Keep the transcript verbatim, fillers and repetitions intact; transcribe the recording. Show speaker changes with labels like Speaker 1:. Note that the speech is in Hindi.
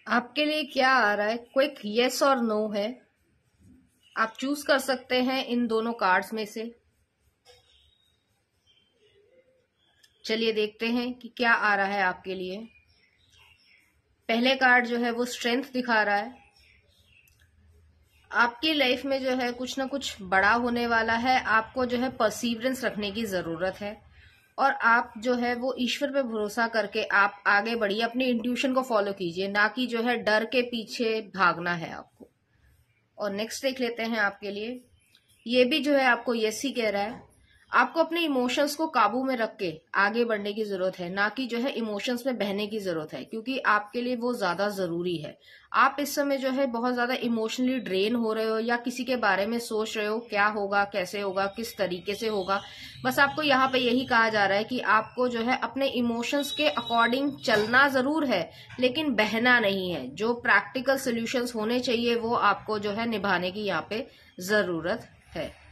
Speaker 1: आपके लिए क्या आ रहा है? क्विक यस और नो है। आप चूज कर सकते हैं इन दोनों कार्ड्स में से। चलिए देखते हैं कि क्या आ रहा है आपके लिए। पहले कार्ड जो है वो स्ट्रेंथ दिखा रहा है। आपकी लाइफ में जो है कुछ ना कुछ बड़ा होने वाला है। आपको जो है परसीवरेंस रखने की जरूरत है और आप जो है वो ईश्वर पे भरोसा करके आप आगे बढ़िए, अपनी इंट्यूशन को फॉलो कीजिए, ना कि जो है डर के पीछे भागना है आपको। और नेक्स्ट देख लेते हैं आपके लिए। ये भी जो है आपको यस ही कह रहा है। आपको अपने इमोशंस को काबू में रख के आगे बढ़ने की जरूरत है, ना कि जो है इमोशंस में बहने की जरूरत है, क्योंकि आपके लिए वो ज्यादा जरूरी है। आप इस समय जो है बहुत ज्यादा इमोशनली ड्रेन हो रहे हो या किसी के बारे में सोच रहे हो, क्या होगा, कैसे होगा, किस तरीके से होगा। बस आपको यहाँ पे यही कहा जा रहा है कि आपको जो है अपने इमोशंस के अकॉर्डिंग चलना जरूर है, लेकिन बहना नहीं है। जो प्रैक्टिकल सोल्यूशंस होने चाहिए वो आपको जो है निभाने की यहाँ पे जरूरत है।